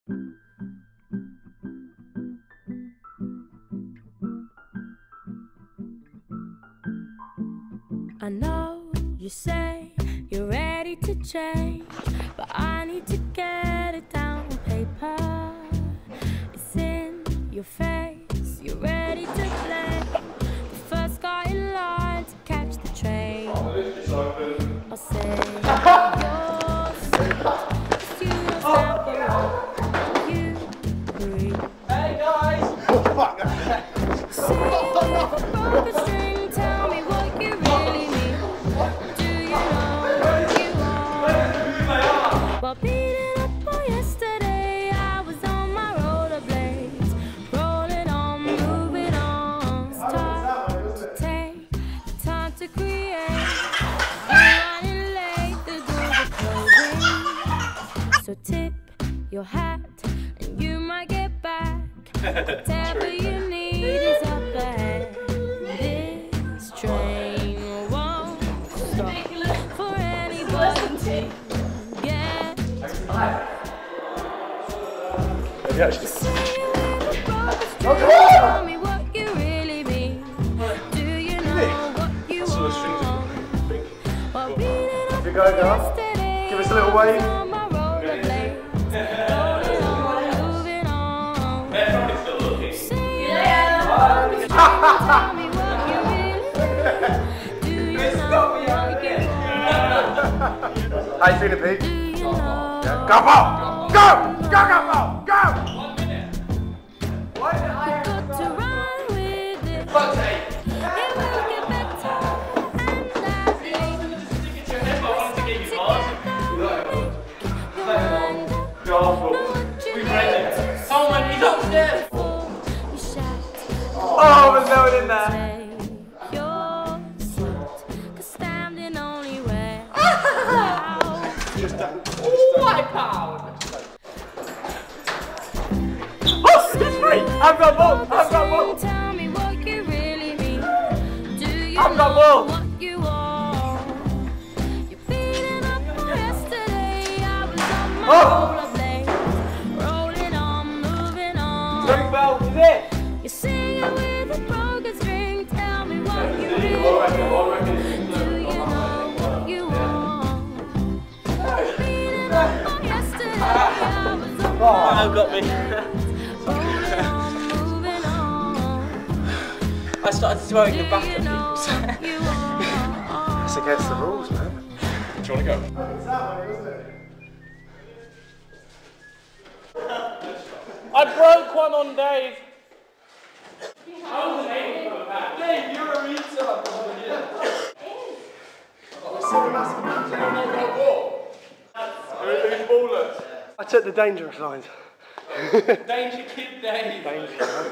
I know you say you're ready to change, but I need to get it down on paper. It's in your face, you're ready to play. The first guy in line to catch the train. I'll say you're sweet, 'cause you don't stand around. You breathe. Hey guys! Sing with a broken string, tell me what you really mean. Do you know what you want? Well, beating up on yesterday, I was on my rollerblades, rolling on, moving on. It's time to take the time to create. You're running late, the doors are closing. So tip your hat, and you might get back. Whatever you need is up ahead. This train won't stop for anyone to get off. Singing with a broken string, tell me what you really mean. Do you know what you want? Well, beating up yesterday, Give us a little wave. on my rollerblades, rolling on, moving on. Singing with a broken string, tell me what you really mean. Do you know what you want? How you feeling, Pete? Do you know? Go, ball! Go! Go, Garth Ball! Go! Got to run with it. It will get better, and I think we stick together. Make your mind up. Know what you need to Someone, he's upstairs! before you shout. Oh, there's no one in there. Take your seat, 'cause standing only where out. Wipe out! Oh, it's free! I've got ball! I've got ball! Tell me what you really mean. Do you I've got know ball. what you want? You're beating up on yesterday. I was on my rollerblades, rolling on, moving on. Big bell, is it? You're singing with a broken string. Tell me what you really mean. Do you know what you want? You're beating up on yesterday. I was on my Oh, got me. rolling on, moving on. I started throwing Do the back you at know people. what you want? It's against the rules, man. Do you want to go? I broke one on Dave. Dave, you're a retard. I took the dangerous lines. Danger Kid Dave. Danger.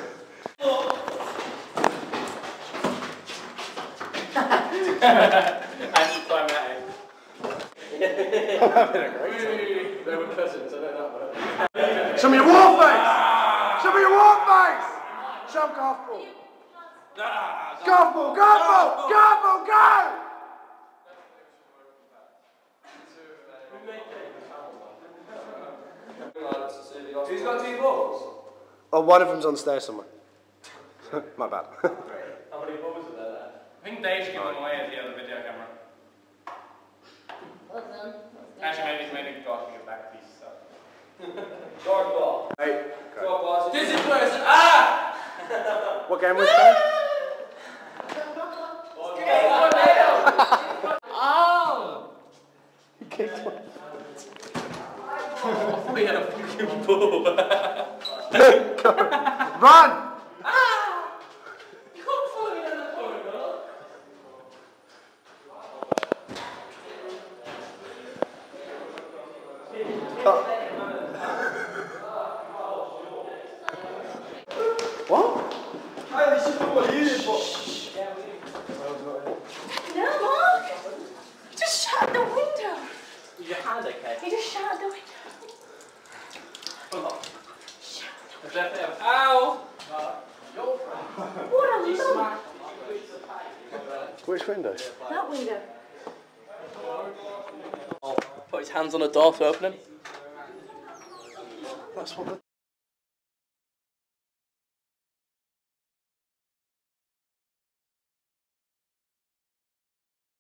And you climb that in. I'm having a great time. They were cousins, I know that one. Show me your war face! Show me your war face! Show him Garth Ball. Garth Ball! Garth Ball! Garth Ball, go! Who's got 2 balls? Oh, one of them's on stairs somewhere. My bad. How many balls are there? I think Dave's giving them away at the other video camera. Actually, maybe Garth can get back a piece of stuff. GarthBall. Hey, GarthBall. This is person. Ah! what game was that? Oh! He kicked one. We had a fucking ball. Run! Ah! You can't follow me down the corridor. What? Hey, this is what you did, No, Mark! You just shut the window! Is your hand okay? You just shut the window! Ow! What a lump! Which window? That window. Put his hands on the door to open him. That's what the